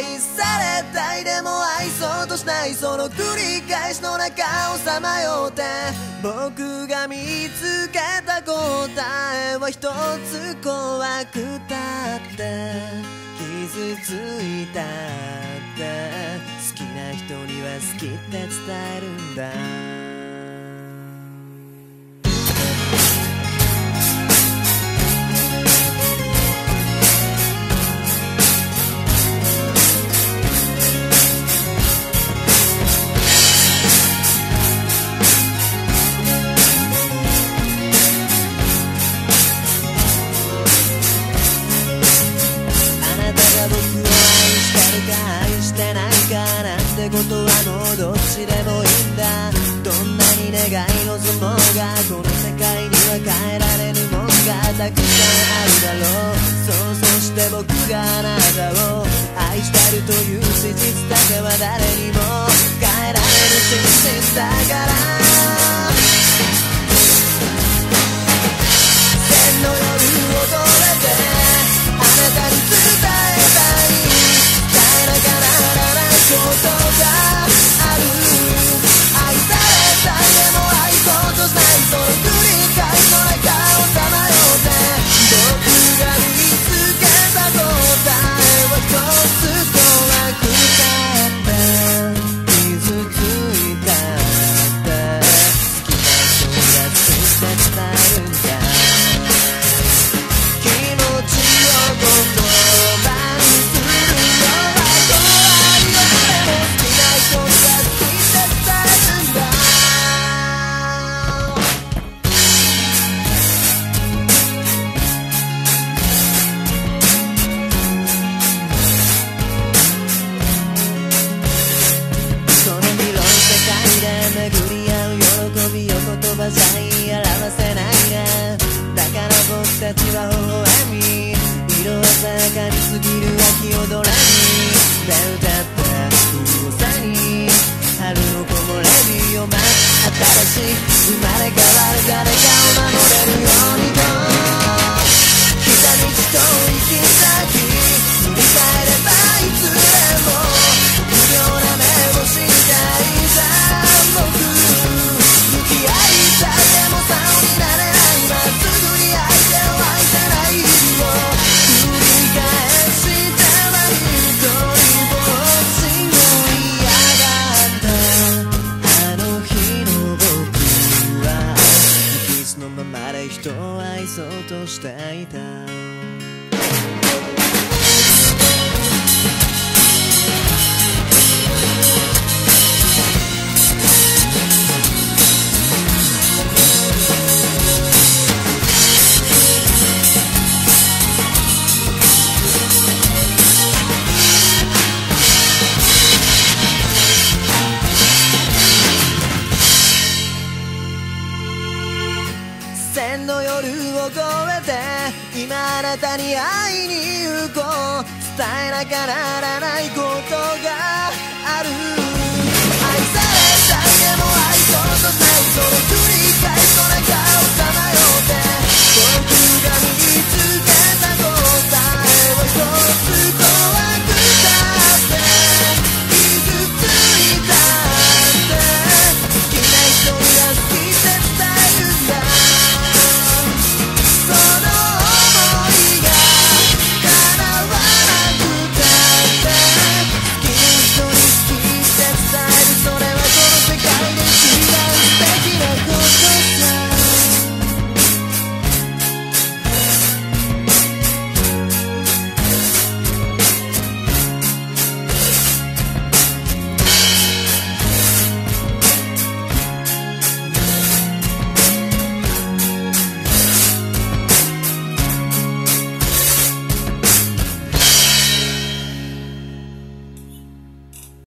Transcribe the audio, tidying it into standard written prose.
にされたいでも愛そうとしないその繰り返しの中をさまよって僕が見つけた答えは一つ怖くたって傷ついたって好きな人には好きって伝えるんだことはもうどっちでもいいんだどんなに願い望もうがこの世界には変えられるもんがたくさんあるだろうそうして僕があなたを愛してるという事実だけは誰にも変えられる真実だから千の夜を越えてあなたに伝えたい伝えなきゃならないことがある愛されたいでも愛そうとしないその繰り返しの中をさまよって僕が見つけた答えは一つ怖くたって傷ついたって好きな人が好きって伝えるんだ気持ちを言葉にするのは怖いよでも好きな人が好きって伝えるんだこの広い世界で巡り合う喜びを言葉じゃ言い表せないねだから僕たちは微笑み色鮮やかに過ぎる秋をドラにで歌った風さに春の木漏れ日を待つ新しい生まれ変わる誰かを守れるようにと来た道と行き先振り返ればいつでも不良な目星みたいじゃん僕向き合いたいでも竿になれないまっすぐに相手を愛せない日々を繰り返しては一人ぼっちも嫌だったあの日の僕は無傷のままで人を愛そうとしていた千の夜を越えて今あなたに会いに行こう伝えなきゃならないこと